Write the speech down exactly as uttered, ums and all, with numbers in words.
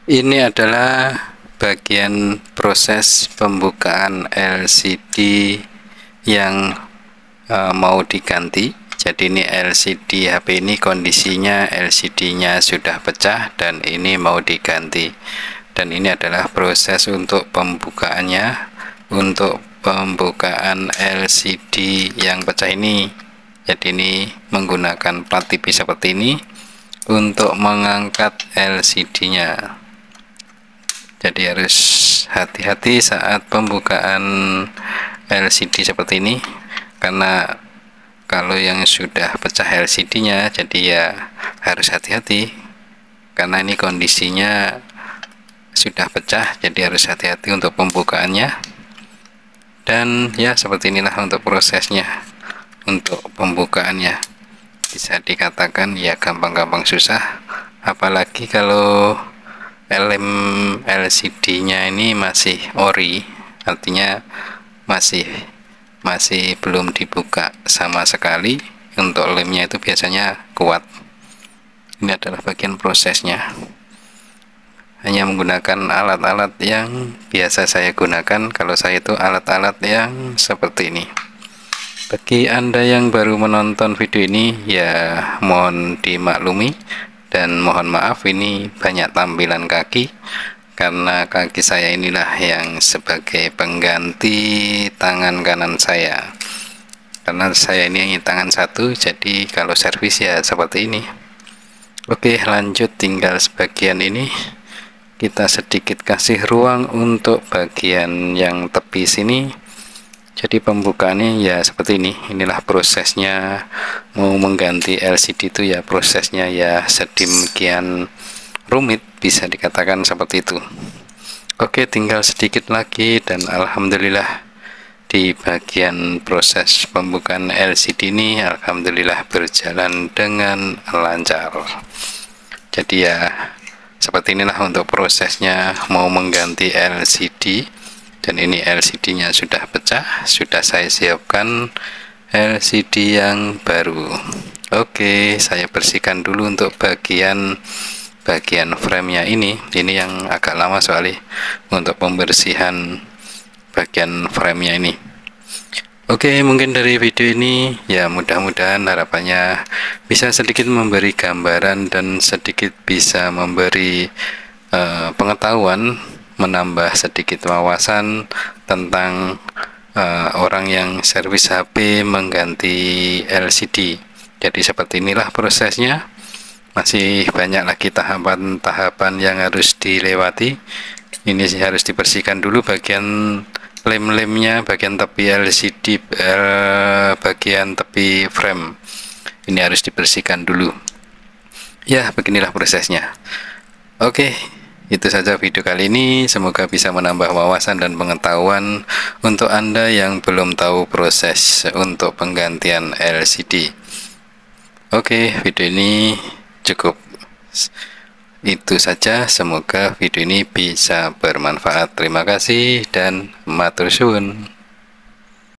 Ini adalah bagian proses pembukaan L C D yang uh, mau diganti. Jadi ini L C D H P ini kondisinya L C D-nya sudah pecah dan ini mau diganti. Dan ini adalah proses untuk pembukaannya, untuk pembukaan L C D yang pecah ini. Jadi ini menggunakan plat tipis seperti ini untuk mengangkat L C D-nya. Jadi harus hati-hati saat pembukaan L C D seperti ini, karena kalau yang sudah pecah L C D-nya, jadi ya harus hati-hati karena ini kondisinya sudah pecah, jadi harus hati-hati untuk pembukaannya. Dan ya seperti inilah untuk prosesnya, untuk pembukaannya. Bisa dikatakan ya gampang-gampang susah, apalagi kalau lem L C D-nya ini masih ori, artinya masih masih belum dibuka sama sekali. Untuk lemnya itu biasanya kuat. Ini adalah bagian prosesnya. Hanya menggunakan alat-alat yang biasa saya gunakan. Kalau saya itu alat-alat yang seperti ini. Bagi Anda yang baru menonton video ini, ya mohon dimaklumi dan mohon maaf ini banyak tampilan kaki, karena kaki saya inilah yang sebagai pengganti tangan kanan saya, karena saya ini tangan satu, jadi kalau servis ya seperti ini. Oke, lanjut, tinggal sebagian ini kita sedikit kasih ruang untuk bagian yang tepi sini. Jadi pembukaannya ya seperti ini. Inilah prosesnya mau mengganti L C D itu ya, prosesnya ya sedemikian rumit, bisa dikatakan seperti itu. Oke, tinggal sedikit lagi dan alhamdulillah di bagian proses pembukaan L C D ini alhamdulillah berjalan dengan lancar. Jadi ya seperti inilah untuk prosesnya mau mengganti L C D. Dan ini L C D-nya sudah pecah, sudah saya siapkan L C D yang baru. Oke, saya bersihkan dulu untuk bagian bagian frame-nya ini. Ini yang agak lama soalnya untuk pembersihan bagian frame-nya ini. Oke, mungkin dari video ini ya mudah-mudahan harapannya bisa sedikit memberi gambaran dan sedikit bisa memberi uh, pengetahuan, menambah sedikit wawasan tentang uh, orang yang servis H P mengganti L C D. Jadi seperti inilah prosesnya. Masih banyak lagi tahapan-tahapan yang harus dilewati. Ini sih harus dibersihkan dulu bagian lem-lemnya, bagian tepi L C D, uh, bagian tepi frame. Ini harus dibersihkan dulu. Ya, beginilah prosesnya. Oke. Itu saja video kali ini, semoga bisa menambah wawasan dan pengetahuan untuk Anda yang belum tahu proses untuk penggantian L C D. Oke, video ini cukup itu saja, semoga video ini bisa bermanfaat. Terima kasih dan matur suwun.